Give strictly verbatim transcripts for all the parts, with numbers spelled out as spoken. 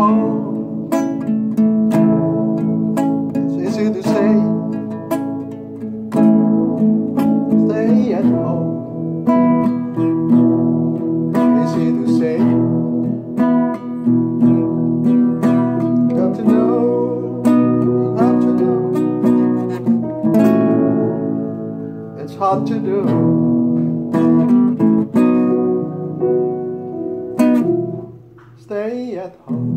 home. It's easy to say, stay at home. Easy to say, got to know, got to know. It's hard to do. Stay at home.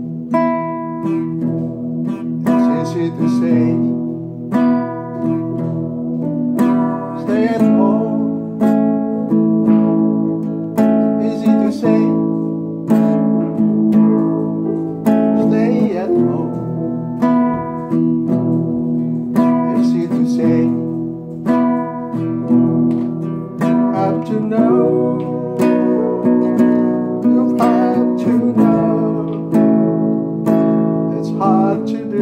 It's easy to say, stay at home. Easy to say, stay at home. Easy to say, have to know. You've had to know. It's hard to do.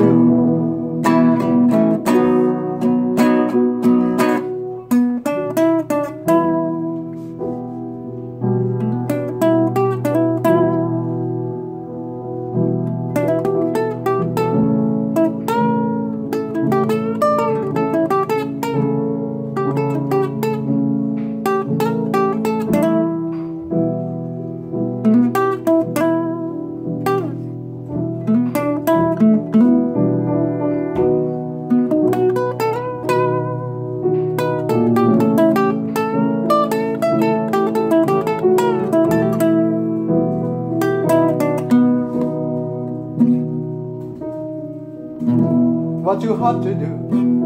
What you have to do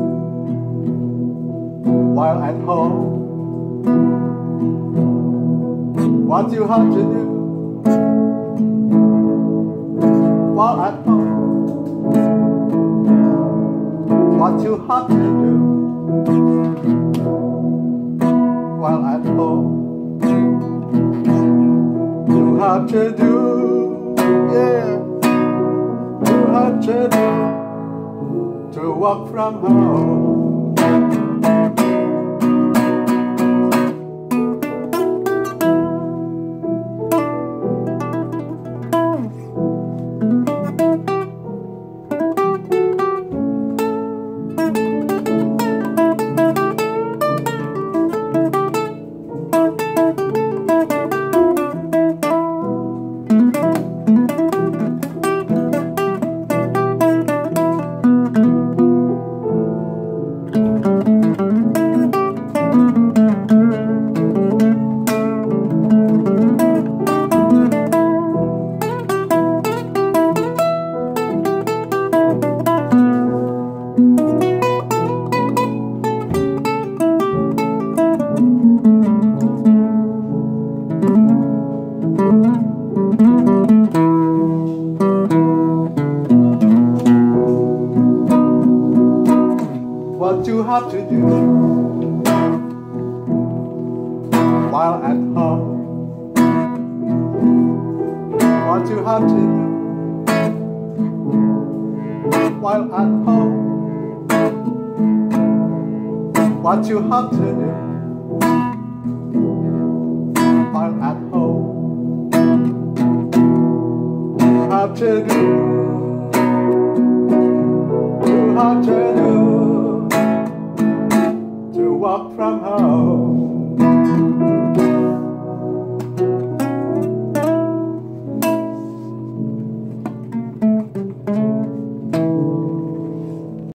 while at home. What you have to do while at home. What you have to do while at home. You have to do, yeah, you have to do. To walk from home. What you have to do while at home. What you have to do while at home. What you have to do while at home. You have to do. You have to do. To walk from home.